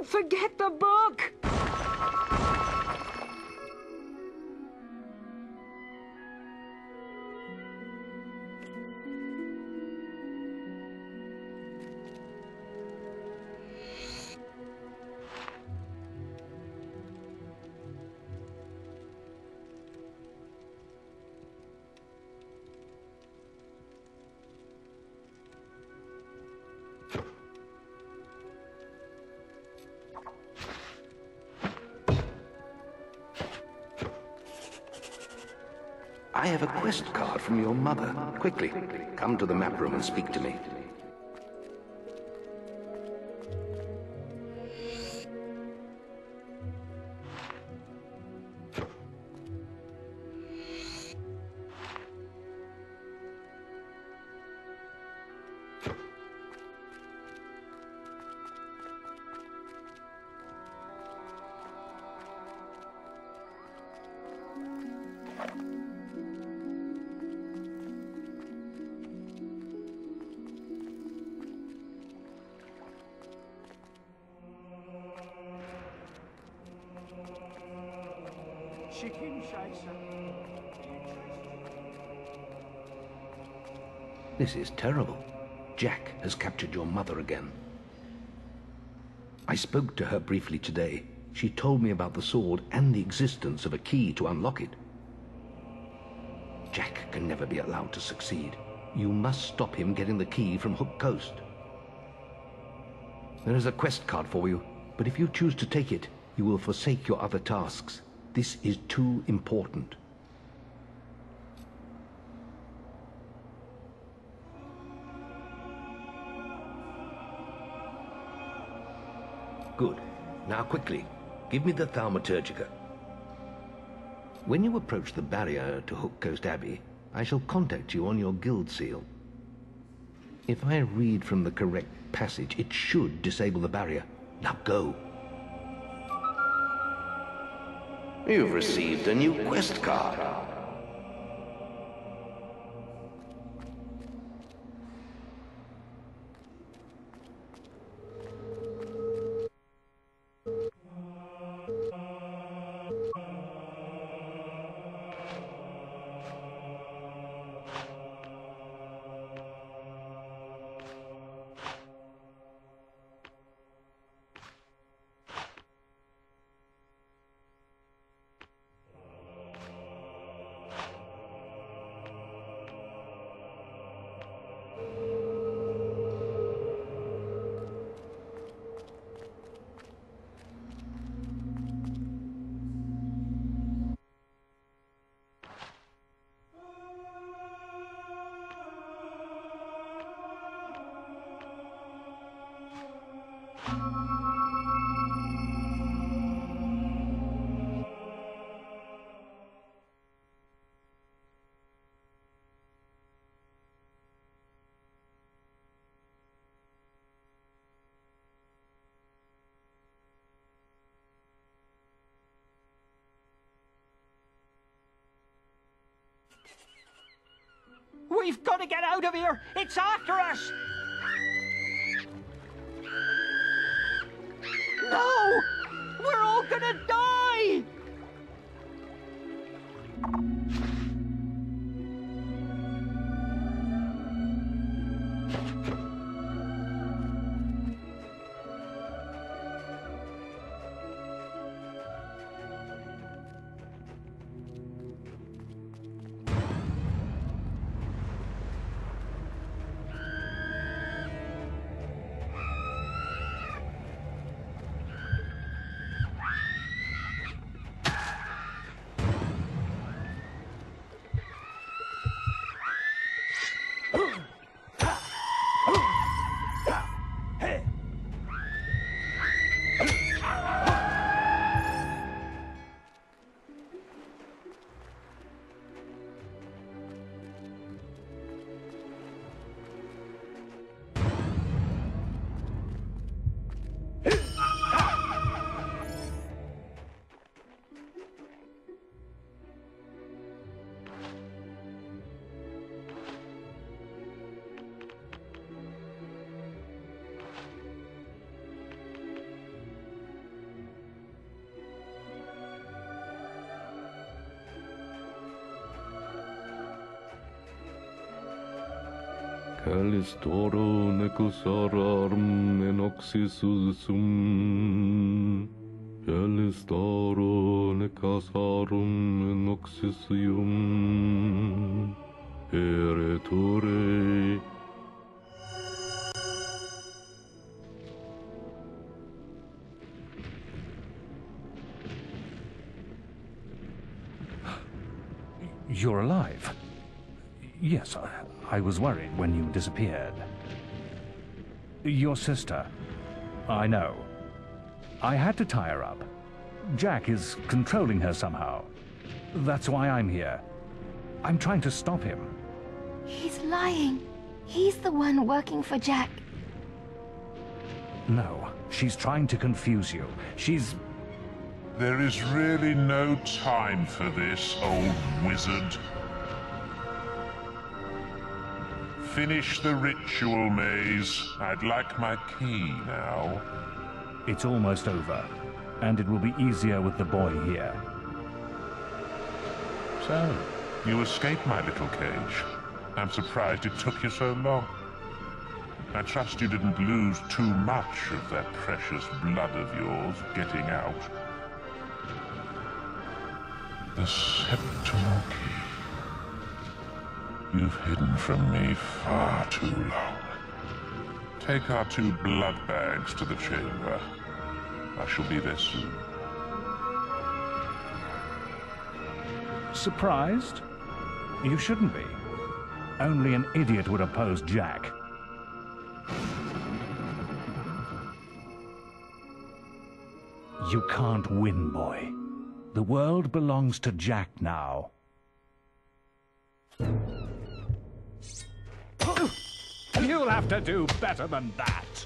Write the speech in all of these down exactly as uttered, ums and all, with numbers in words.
Forget the book! I have a quest card from your mother. Quickly, come to the map room and speak to me. This is terrible. Jack has captured your mother again. I spoke to her briefly today. She told me about the sword and the existence of a key to unlock it. Jack can never be allowed to succeed. You must stop him getting the key from Hook Coast. There is a quest card for you, but if you choose to take it, you will forsake your other tasks. This is too important. Good. Now quickly, give me the Thaumaturgica. When you approach the barrier to Hook Coast Abbey, I shall contact you on your guild seal. If I read from the correct passage, it should disable the barrier. Now go. You've received a new quest card. We've got to get out of here! It's after us! No! We're all gonna die! Calistoro necusarum enoxis sum. Calistoro necasarum enoxis ium. Eretore. You're alive. Yes, I, I was worried when you disappeared. Your sister. I know. I had to tie her up. Jack is controlling her somehow. That's why I'm here. I'm trying to stop him. He's lying. He's the one working for Jack. No, she's trying to confuse you. She's... There is really no time for this, old wizard. Finish the ritual, Maze. I'd like my key now. It's almost over, and it will be easier with the boy here. So, you escaped my little cage. I'm surprised it took you so long. I trust you didn't lose too much of that precious blood of yours getting out. The septuple key. You've hidden from me far too long. Take our two blood bags to the chamber. I shall be there soon. Surprised? You shouldn't be. Only an idiot would oppose Jack. You can't win, boy. The world belongs to Jack now. You'll have to do better than that.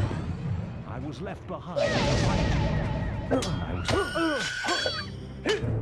I was left behind. I was...